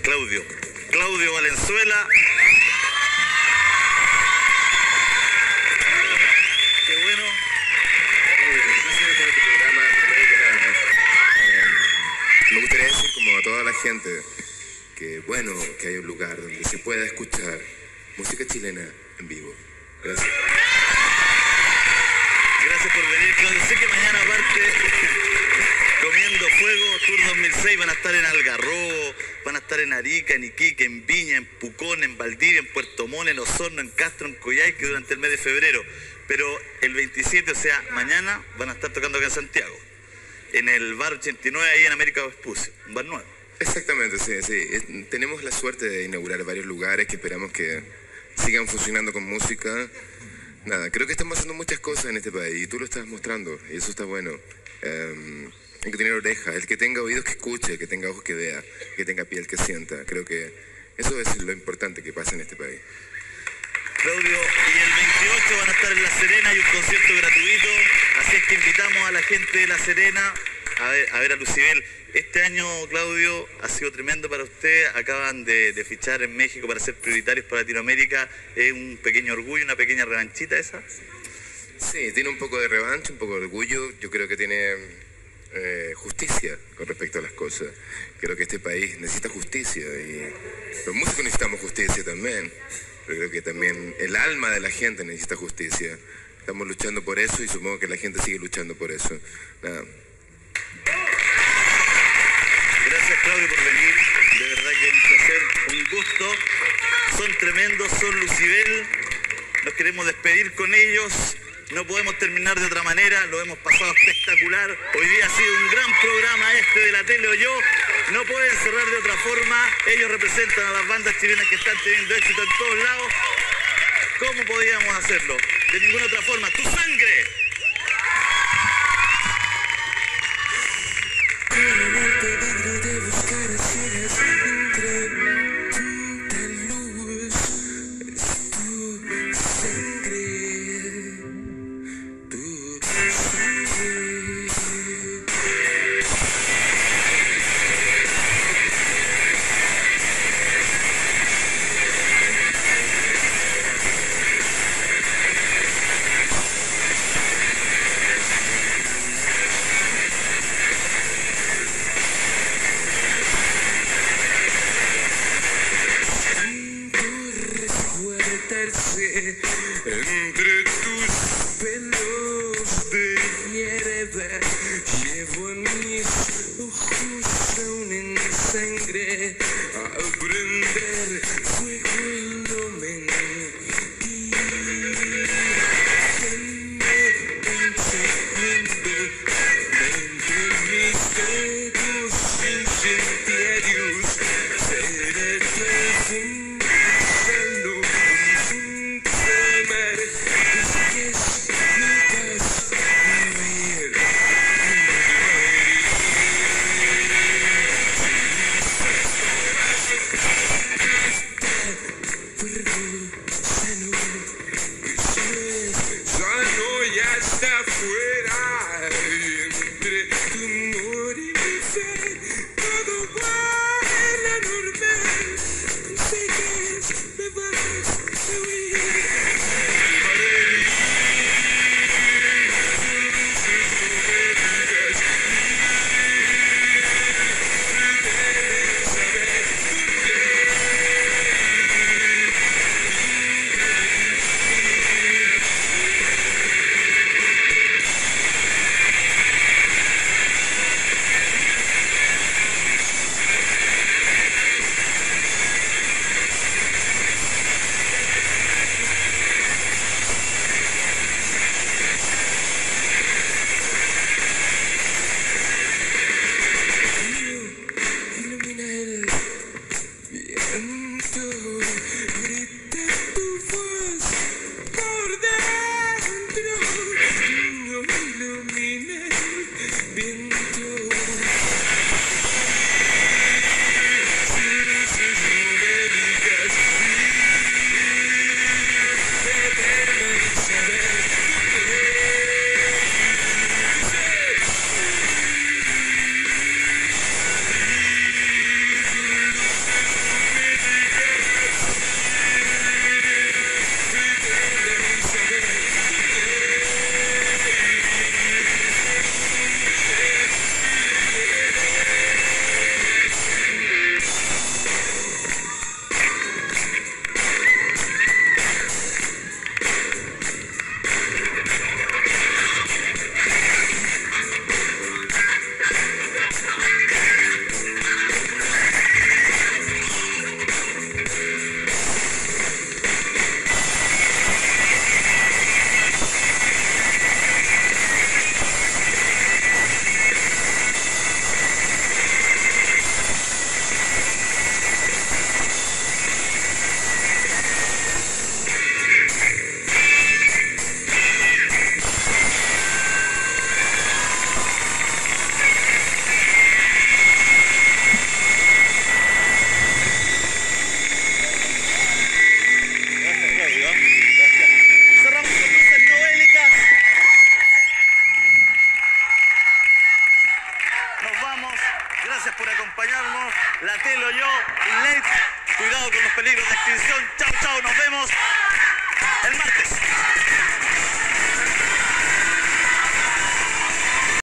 Claudio Valenzuela. Qué bueno. Me gustaría decir como a toda la gente que bueno que hay un lugar donde se pueda escuchar música chilena en vivo. Gracias. Gracias por venir, Claudio. Sé que mañana aparte Comiendo Fuego Tour 2006 van a estar en Algarrobo, van a estar en Arica, en Iquique, en Viña, en Pucón, en Valdivia, en Puerto Montt, en Osorno, en Castro, en Coyhaique durante el mes de febrero. Pero el 27, o sea, mañana van a estar tocando acá en Santiago, en el bar 89 ahí en América Vespucio, un bar nuevo. Exactamente, sí. Tenemos la suerte de inaugurar varios lugares que esperamos que sigan funcionando con música. Nada, creo que están pasando muchas cosas en este país y tú lo estás mostrando y eso está bueno. Hay que tener orejas, el que tenga oídos que escuche, el que tenga ojos que vea, el que tenga piel que sienta. Creo que eso es lo importante que pasa en este país. Claudio, y el 28 van a estar en La Serena, hay un concierto gratuito, así es que invitamos a la gente de La Serena a ver a Lucibel. Este año, Claudio, ha sido tremendo para usted, acaban de fichar en México para ser prioritarios para Latinoamérica, ¿es un pequeño orgullo, una pequeña revanchita esa? Sí, tiene un poco de revancha, un poco de orgullo, yo creo que tiene justicia con respecto a las cosas. Creo que este país necesita justicia y los músicos necesitamos justicia también. Pero creo que también el alma de la gente necesita justicia. Estamos luchando por eso y supongo que la gente sigue luchando por eso. Nada. Gracias, Claudio, por venir. De verdad que es un placer, un gusto. Son tremendos, son Lucibel. Nos queremos despedir con ellos. No podemos terminar de otra manera, lo hemos pasado espectacular. Hoy día ha sido un gran programa este de La Tele o Yo. No pueden cerrar de otra forma. Ellos representan a las bandas chilenas que están teniendo éxito en todos lados. ¿Cómo podíamos hacerlo? De ninguna otra forma. ¡Tu sangre! Entre tus pelos de hierba llevo en mis ojos aún en sangre a prender fuego y no mentir. En un segundo entre mis dedos incendiarios seré tu fin. gracias por acompañarnos. La Telo, yo y Late. Cuidado con los peligros de extinción. Chao, chao, nos vemos.